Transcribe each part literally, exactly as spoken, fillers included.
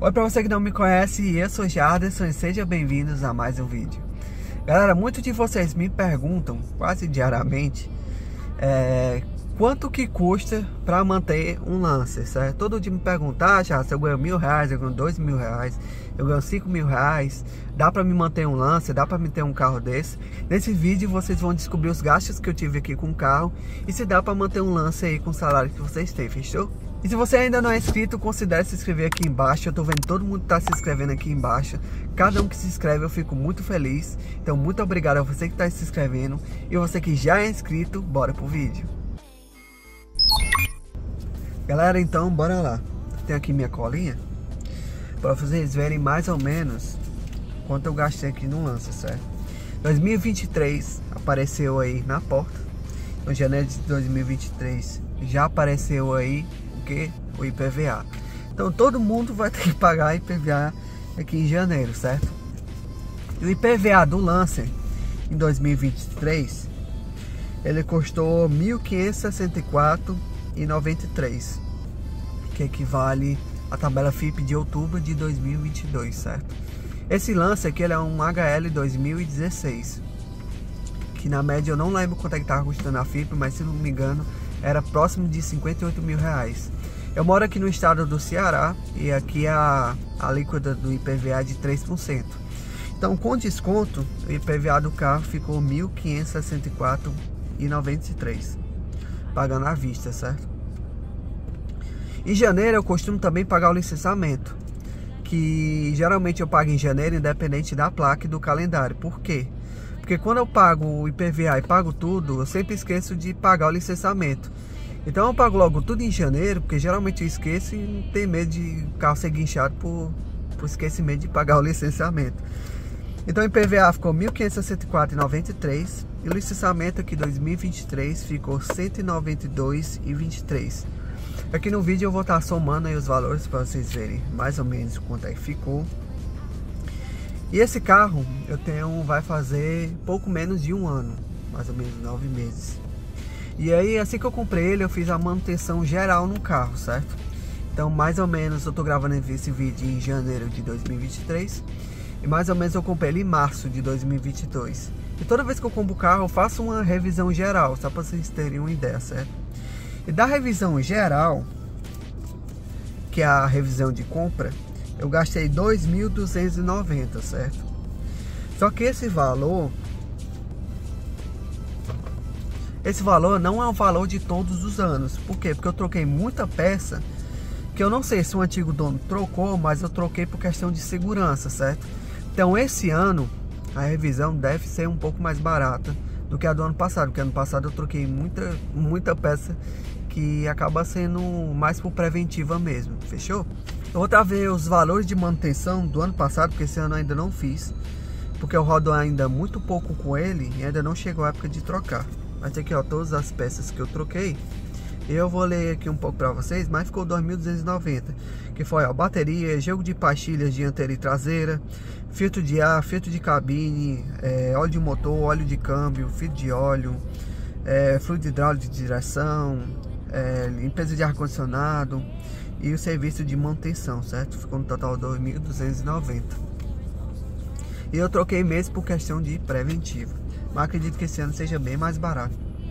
Oi, pra você que não me conhece, eu sou Jarderson e sejam bem-vindos a mais um vídeo. Galera, muitos de vocês me perguntam, quase diariamente, é, quanto que custa pra manter um Lancer, certo? Todo dia me pergunta, ah, já, se eu ganho mil reais, eu ganho dois mil reais, eu ganho cinco mil reais, dá pra me manter um Lancer, dá pra me ter um carro desse? Nesse vídeo vocês vão descobrir os gastos que eu tive aqui com o carro e se dá pra manter um Lancer aí com o salário que vocês têm, fechou? E se você ainda não é inscrito, considere se inscrever aqui embaixo. Eu tô vendo todo mundo tá se inscrevendo aqui embaixo. Cada um que se inscreve eu fico muito feliz. Então muito obrigado a você que tá se inscrevendo. E você que já é inscrito, bora pro vídeo. Galera, então bora lá. Tenho aqui minha colinha para vocês verem mais ou menos quanto eu gastei aqui no Lancer, certo? dois mil e vinte e três apareceu aí na porta. No janeiro de dois mil e vinte e três já apareceu aí que o I P V A. Então todo mundo vai ter que pagar I P V A aqui em janeiro, certo? E o I P V A do Lancer em dois mil e vinte e três ele custou mil quinhentos e sessenta e quatro reais e noventa e três centavos, que equivale à tabela F I P de outubro de dois mil e vinte e dois, certo? Esse Lancer aqui ele é um H L dois mil e dezesseis, que na média eu não lembro quanto é que tava custando a F I P, mas se não me engano era próximo de cinquenta e oito mil reais. Eu moro aqui no estado do Ceará e aqui a, a alíquota do I P V A é de três por cento. Então com desconto o I P V A do carro ficou mil quinhentos e sessenta e quatro reais e noventa e três centavos, pagando à vista, certo? Em janeiro eu costumo também pagar o licenciamento, que geralmente eu pago em janeiro independente da placa e do calendário. Por quê? Porque quando eu pago o I P V A e pago tudo, eu sempre esqueço de pagar o licenciamento. Então eu pago logo tudo em janeiro, porque geralmente eu esqueço e tenho medo de o carro ser guinchado por, por esquecimento de pagar o licenciamento. Então o I P V A ficou mil quinhentos e sessenta e quatro reais e noventa e três centavos e o licenciamento aqui dois mil e vinte e três ficou cento e noventa e dois reais e vinte e três centavos. Aqui no vídeo eu vou estar somando aí os valores para vocês verem mais ou menos quanto é que ficou. E esse carro eu tenho, vai fazer pouco menos de um ano, mais ou menos nove meses. E aí assim que eu comprei ele, eu fiz a manutenção geral no carro, certo? Então mais ou menos eu tô gravando esse vídeo em janeiro de dois mil e vinte e três e mais ou menos eu comprei ele em março de dois mil e vinte e dois. E toda vez que eu compro o carro eu faço uma revisão geral, só para vocês terem uma ideia, certo? E da revisão geral, que é a revisão de compra, eu gastei dois mil duzentos e noventa reais, certo? Só que esse valor Esse valor não é o valor de todos os anos. Por quê? Porque eu troquei muita peça que eu não sei se o antigo dono trocou, mas eu troquei por questão de segurança, certo? Então esse ano a revisão deve ser um pouco mais barata do que a do ano passado, porque ano passado eu troquei muita, muita peça que acaba sendo mais por preventiva mesmo, fechou? Eu vou estar ver os valores de manutenção do ano passado, porque esse ano eu ainda não fiz, porque eu rodo ainda muito pouco com ele e ainda não chegou a época de trocar. Mas aqui ó, todas as peças que eu troquei, eu vou ler aqui um pouco para vocês, mas ficou dois mil duzentos e noventa, que foi ó, bateria, jogo de pastilhas dianteira e traseira, filtro de ar, filtro de cabine, é, óleo de motor, óleo de câmbio, filtro de óleo, é, fluido hidráulico de direção, é, limpeza de ar-condicionado e o serviço de manutenção, certo? Ficou no total dois mil duzentos e noventa. E eu troquei mesmo por questão de preventiva, mas acredito que esse ano seja bem mais barato.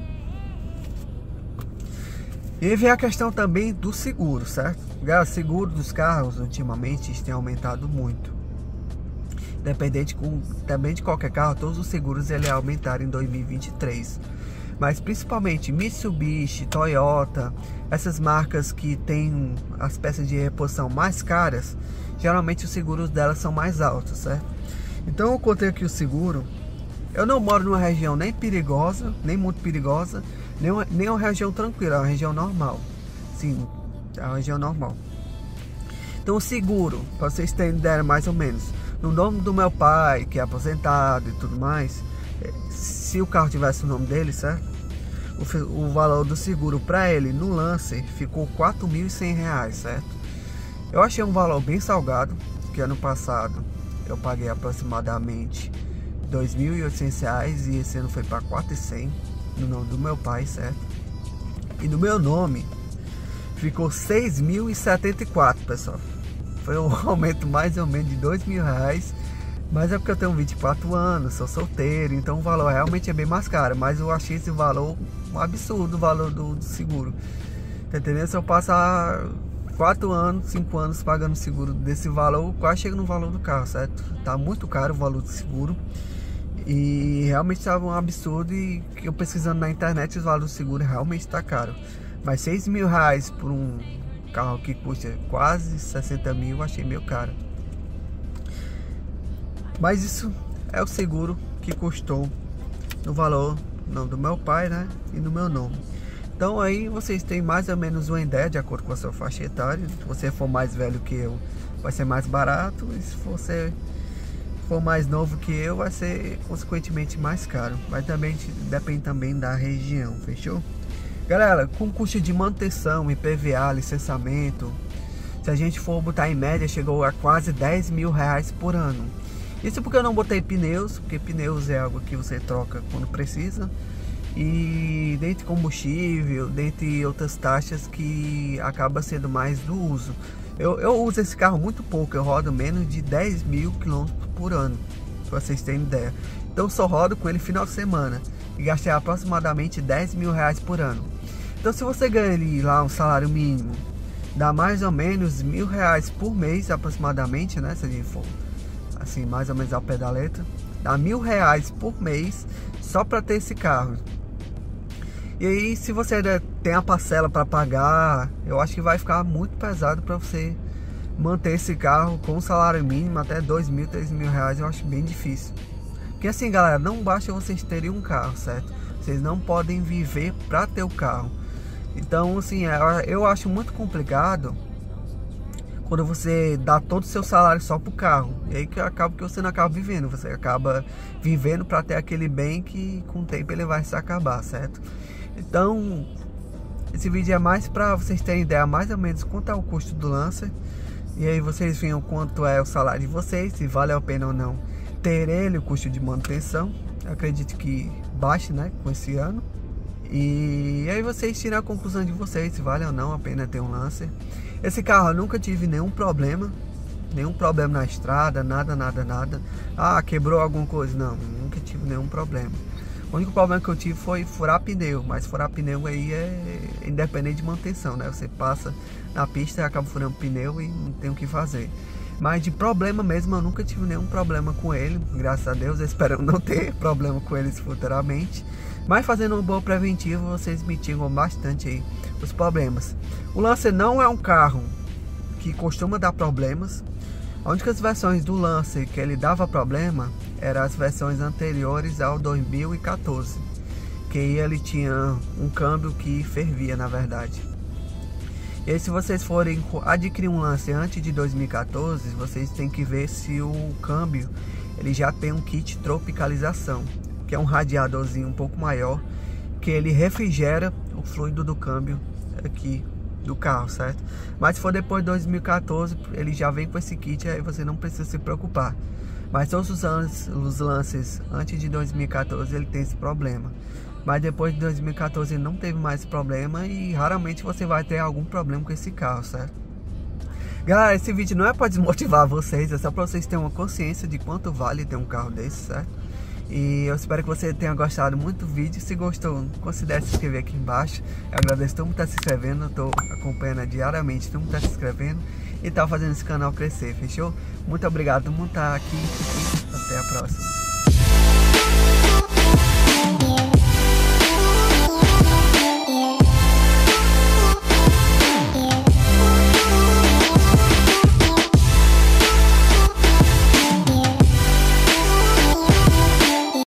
E vem a questão também do seguro, certo? O seguro dos carros ultimamente tem aumentado muito. Independente com, também de qualquer carro, todos os seguros ele aumentaram em dois mil e vinte e três. Mas principalmente Mitsubishi, Toyota, essas marcas que têm as peças de reposição mais caras, geralmente os seguros delas são mais altos, certo? Então eu contei aqui o seguro. Eu não moro numa região nem perigosa, nem muito perigosa, nem uma, nem uma região tranquila, é uma região normal. Sim, é uma região normal. Então o seguro, para vocês terem ideia mais ou menos, no nome do meu pai, que é aposentado e tudo mais, se o carro tivesse o nome dele, certo? O, o valor do seguro para ele no Lancer ficou quatro mil e cem reais, certo? Eu achei um valor bem salgado, que ano passado eu paguei aproximadamente dois mil e oitocentos reais e esse ano foi para quatro mil e cem no nome do meu pai, certo? E no meu nome ficou seis mil e setenta e quatro, pessoal. Foi um aumento mais ou menos de dois mil reais. Mas é porque eu tenho vinte e quatro anos, sou solteiro, então o valor realmente é bem mais caro. Mas eu achei esse valor um absurdo, o valor do, do seguro. Tá entendendo? Se eu passar quatro anos, cinco anos pagando seguro desse valor, quase chega no valor do carro, certo? Tá muito caro o valor do seguro. E realmente estava um absurdo, e eu pesquisando na internet os valores do seguro realmente tá caro. Mas seis mil reais por um carro que custa quase sessenta mil, eu achei meio caro. Mas isso é o seguro que custou no valor não, do meu pai, né? E no meu nome. Então aí vocês têm mais ou menos uma ideia de acordo com a sua faixa etária. Se você for mais velho que eu, vai ser mais barato. E se você for mais novo que eu, vai ser consequentemente mais caro. Mas também depende também da região, fechou? Galera, com custo de manutenção, I P V A, licenciamento, se a gente for botar em média, chegou a quase dez mil reais por ano. Isso porque eu não botei pneus, porque pneus é algo que você troca quando precisa. E dentre combustível, dentre outras taxas que acaba sendo mais do uso. Eu, eu uso esse carro muito pouco, eu rodo menos de dez mil quilômetros por ano, pra vocês terem ideia. Então eu só rodo com ele final de semana e gastei aproximadamente dez mil reais por ano. Então se você ganha ali lá um salário mínimo, dá mais ou menos mil reais por mês aproximadamente, né? Se a gente for assim, mais ou menos ao pé da letra, dá mil reais por mês só para ter esse carro. E aí, se você ainda tem a parcela para pagar, eu acho que vai ficar muito pesado para você manter esse carro com salário mínimo até dois mil, três mil reais. Eu acho bem difícil. Porque assim, galera, não basta vocês terem um carro, certo? Vocês não podem viver para ter o carro. Então, assim, eu acho muito complicado quando você dá todo o seu salário só pro carro. E aí que acaba que você não acaba vivendo. Você acaba vivendo para ter aquele bem que com o tempo ele vai se acabar, certo? Então, esse vídeo é mais para vocês terem ideia mais ou menos quanto é o custo do Lancer. E aí vocês veem quanto é o salário de vocês, se vale a pena ou não ter ele, o custo de manutenção. Eu acredito que baixe, né, com esse ano. E aí vocês tiram a conclusão de vocês, se vale ou não a pena ter um Lancer. Esse carro eu nunca tive nenhum problema, nenhum problema na estrada, nada, nada, nada. Ah, quebrou alguma coisa? Não, nunca tive nenhum problema. O único problema que eu tive foi furar pneu, mas furar pneu aí é independente de manutenção, né? Você passa na pista e acaba furando pneu e não tem o que fazer. Mas de problema mesmo, eu nunca tive nenhum problema com ele, graças a Deus. Eu espero não ter problema com eles futuramente. Mas fazendo um bom preventivo, vocês mitigam bastante aí os problemas. O Lancer não é um carro que costuma dar problemas. As únicas versões do Lancer que ele dava problema eram as versões anteriores ao dois mil e quatorze, que ele tinha um câmbio que fervia, na verdade. E aí, se vocês forem adquirir um Lancer antes de dois mil e quatorze, vocês têm que ver se o câmbio ele já tem um kit tropicalização, que é um radiadorzinho um pouco maior, que ele refrigera o fluido do câmbio aqui do carro, certo? Mas se for depois de dois mil e quatorze, ele já vem com esse kit, aí você não precisa se preocupar. Mas todos os, anos, os Lancers antes de dois mil e quatorze ele tem esse problema. Mas depois de dois mil e quatorze ele não teve mais esse problema, e raramente você vai ter algum problema com esse carro, certo? Galera, esse vídeo não é para desmotivar vocês, é só para vocês terem uma consciência de quanto vale ter um carro desse, certo? E eu espero que você tenha gostado muito do vídeo. Se gostou, considere se inscrever aqui embaixo. Eu agradeço todo mundo que está se inscrevendo. Eu estou acompanhando diariamente todo mundo que está se inscrevendo e está fazendo esse canal crescer, fechou? Muito obrigado por todo mundo estar aqui e até a próxima.